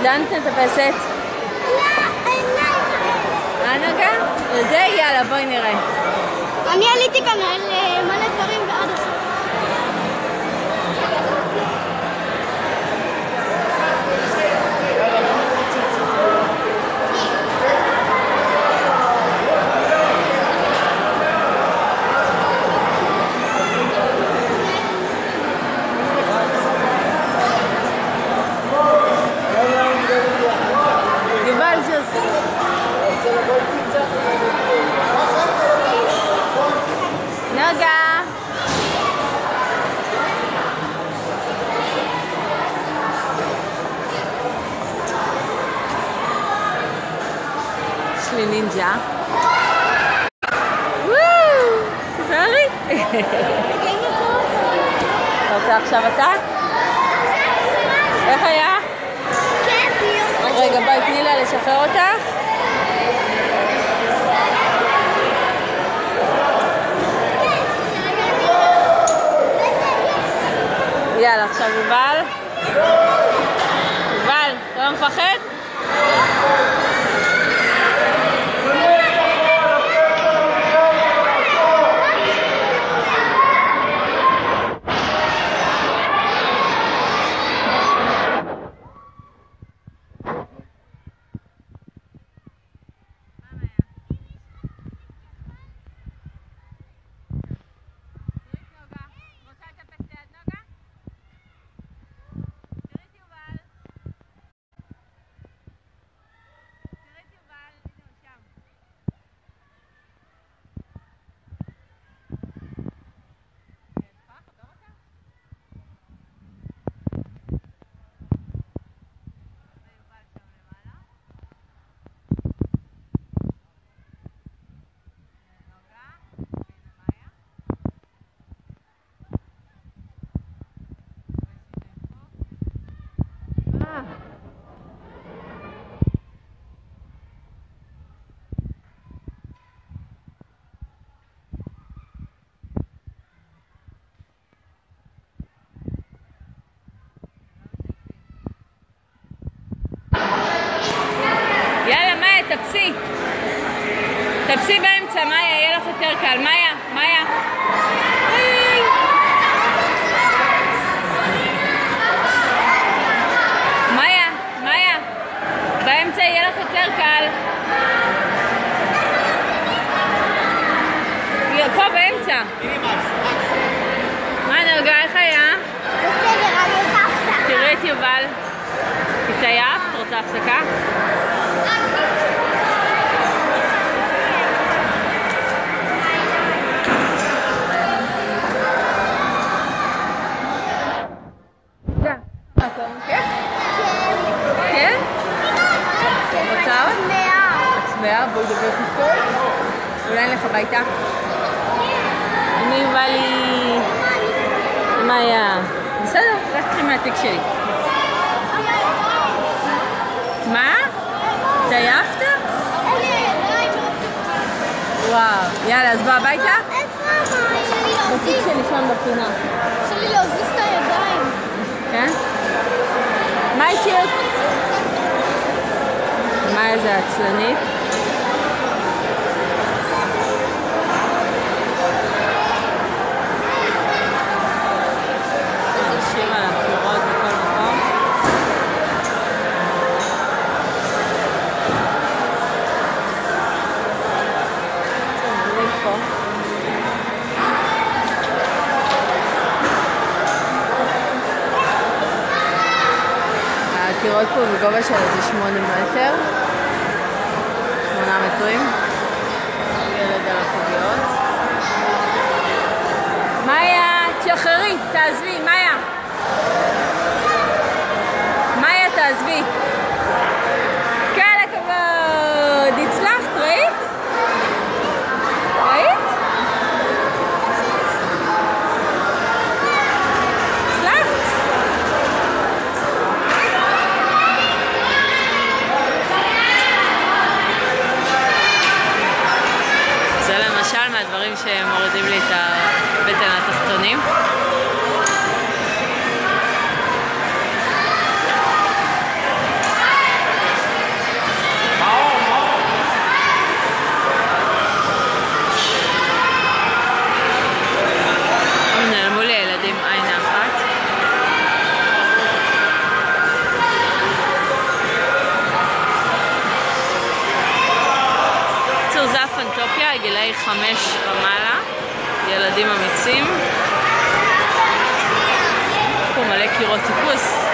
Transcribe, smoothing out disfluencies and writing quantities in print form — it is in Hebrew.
לאן את מטפסת? נוגה? זה? יאללה, בואי נראה. אני עליתי כאן על מלא דברים ועד הסוף. נוגה! יש לי נינג'ה. וואו! תזהרי! אתה רוצה עכשיו אתה? איך היה? רגע, בואי תני לה לשחרר אותך. יאללה, עכשיו יובל. יובל, אתה לא מפחד? יאללה, מאיה, תפסי. תפסי באמצע, מאיה, יהיה לך יותר קל. מאיה, מאיה. מאיה, מאיה. באמצע יהיה לך יותר קל. פה באמצע. מה נרגע, איך היה? בסדר, אני עושה הפסקה. תראי את יובל. תתעייף, את רוצה הפסקה? כן? רוצה עוד? צמאה, בואי דבר תסתור. אולי נלך הביתה? אני יובלי... מה היה? בסדר, רק תחי מהתיק שלי. מה? התעייפת? וואו, יאללה, אז בוא הביתה? בתיק שלי שם בפינה. אפשר לי להוזיז את הידיים. כן? מה איתי? מה איזה עצלנית? איזה שיר על הקירות בכל מקום. פה. הקירות פה בגובה של איזה 8 מטר. 8 מטרים. ילד על החוגיות. מאיה, תשחררי, תעזבי, מאיה. מאיה, תעזבי. כל הכבוד. הצלחת, ראית? ראית? מהדברים שמורידים לי את הבטן התחתונים. אוטופיה, גילאי 5 ומעלה, ילדים אמיצים. פה מלא קירות טיפוס.